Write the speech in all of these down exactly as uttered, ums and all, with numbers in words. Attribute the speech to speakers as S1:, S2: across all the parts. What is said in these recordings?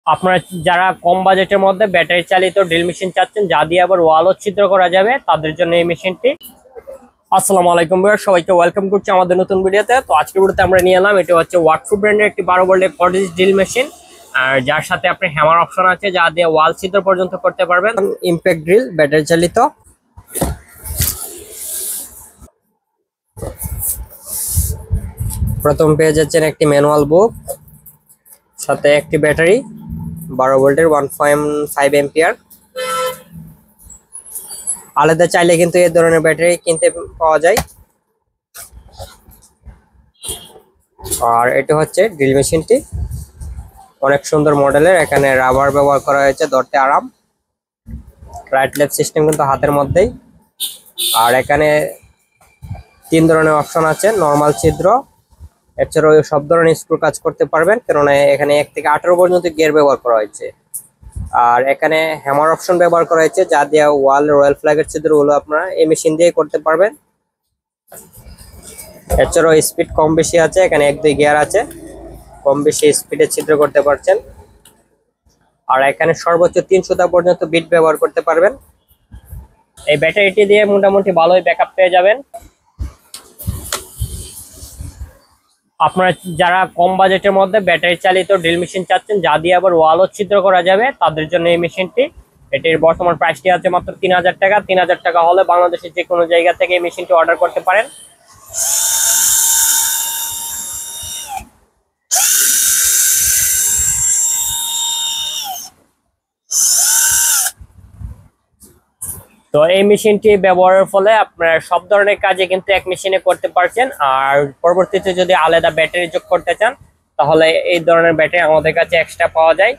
S1: আপনারা যারা কম বাজেটের মধ্যে ব্যাটারি চালিত ড্রিল মেশিন চাচ্ছেন, যা দিয়ে আবার ওয়ালও ছিদ্র করা যাবে, তাদের জন্য এই মেশিনটি। আসসালামু আলাইকুম ভিউয়ার, সবাইকে ওয়েলকাম করছি আমাদের নতুন ভিডিওতে। তো আজকের ভিডিওতে আমরা নিয়ে এলাম, এটা হচ্ছে ওয়াটফুড ব্র্যান্ডের একটি বারো ভোল্টের কর্ডিস ড্রিল মেশিন, আর যার সাথে আপনি হ্যামার অপশন আছে, যা দিয়ে ওয়াল ছিদ্র পর্যন্ত করতে পারবেন। ইমপ্যাক্ট ড্রিল ব্যাটারি চালিত। প্রথম পেয়ে যাচ্ছেন একটি ম্যানুয়াল বুক, সাথে একটি ব্যাটারি বারো ভোল্টের ওয়ান পয়েন্ট ফাইভ এম্পিয়ার। আলাদা চাইলে কিন্তু এই ধরনের ব্যাটারি কিনতে পাওয়া যায়। আর এটা হচ্ছে ড্রিল মেশিনটি, অনেক সুন্দর মডেলের। এখানে রাবার ব্যবহার করা হয়েছে, ধরতে আরাম। রাইট লেফট সিস্টেম কিন্তু হাতের মধ্যেই। আর এখানে তিন ধরনের অপশন আছে, নর্মাল, ছিদ্র, এছাড়াও সব ধরনের স্ক্রু কাজ করতে পারবেন, কেননা এখানে এক থেকে আঠারো পর্যন্ত গিয়ার ব্যবহার করা হয়েছে। আর এখানে হ্যামার অপশন ব্যবহার করা হয়েছে, যা দিয়ে ওয়াল রয়্যাল ফ্ল্যাগের ছিদ্রগুলো আপনারা এই মেশিন দিয়ে করতে পারবেন। এছাড়াও স্পিড কম বেশি আছে, এখানে এক দুই গিয়ার আছে, কম বেশি স্পিডে ছিদ্র করতে পারছেন। আর এখানে সর্বোচ্চ তিন সুতা পর্যন্ত বিট ব্যবহার করতে পারবেন। এই ব্যাটারিটি দিয়ে মোটামুটি ভালোই ব্যাকআপ পেয়ে যাবেন। আপনারা যারা কম বাজেটের মধ্যে ব্যাটারি চালিত ড্রিল মেশিন চাচ্ছেন, যা দিয়ে আবার ওয়ালও ছিদ্র করা যাবে, তাদের জন্য এই মেশিনটি। এটির বর্তমান প্রাইসটি আছে মাত্র তিন হাজার টাকা। তিন হাজার টাকা হলে বাংলাদেশের যে কোনো জায়গা থেকে এই মেশিনটি অর্ডার করতে পারেন। তো এই মেশিনটি ব্যবহারের ফলে আপনারা সব ধরনের কাজে কিন্তু এক মেশিনে করতে পারছেন। আর পরবর্তীতে যদি আলাদা ব্যাটারি যোগ করতে চান, তাহলে এই ধরনের ব্যাটারি আমাদের কাছে এক্সট্রা পাওয়া যায়।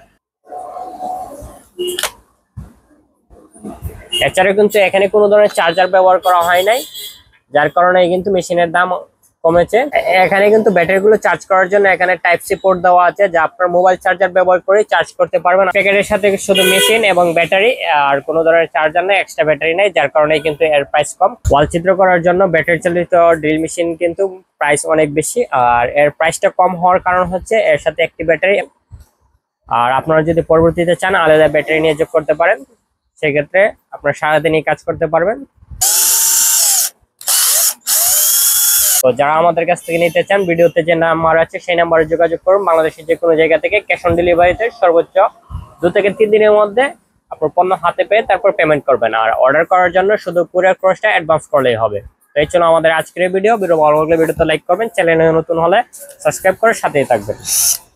S1: এছাড়াও কিন্তু এখানে কোনো ধরনের চার্জার ব্যবহার করা হয় নাই, যার কারণে কিন্তু মেশিনের দাম কমেছে। এখানে কিন্তু ব্যাটারিগুলো চার্জ করার জন্য এখানে টাইপ সি পোর্ট দেওয়া আছে, যা আপনার মোবাইল চার্জার ব্যবহার করে চার্জ করতে পারবেন। প্যাকেটের সাথে শুধু মেশিন এবং ব্যাটারি, আর কোনো ধরনের চার্জার নেই, এক্সট্রা ব্যাটারি নেই, যার কারণে কিন্তু এর প্রাইস কম। ওয়াল ছিদ্র করার জন্য ব্যাটারি চালিত ড্রিল মেশিন কিন্তু প্রাইস অনেক বেশি, আর এর প্রাইসটা কম হওয়ার কারণ হচ্ছে এর সাথে একটি ব্যাটারি। আর আপনারা যদি পরবর্তীতে চান আলাদা ব্যাটারি নিয়ে যোগ করতে পারেন, সেক্ষেত্রে আপনারা সারাদিনই কাজ করতে পারবেন। তো যারা আমাদের কাছ থেকে নিতে চান, ভিডিওতে যে নাম্বার আছে সেই নাম্বারে যোগাযোগ করুন। বাংলাদেশের যে কোনো জায়গা থেকে ক্যাশ অন ডেলিভারিতে সর্বোচ্চ দু থেকে তিন দিনের মধ্যে আপনার পণ্য হাতে পেয়ে তারপর পেমেন্ট করবেন। আর অর্ডার করার জন্য শুধু কুরিয়ার খরচটা অ্যাডভান্স করলেই হবে। তো এই ছিল আমাদের আজকের ভিডিও। ভিডিও ভালো লাগলে ভিডিওতে লাইক করবেন, চ্যানেলে নতুন হলে সাবস্ক্রাইব করে সাথেই থাকবেন।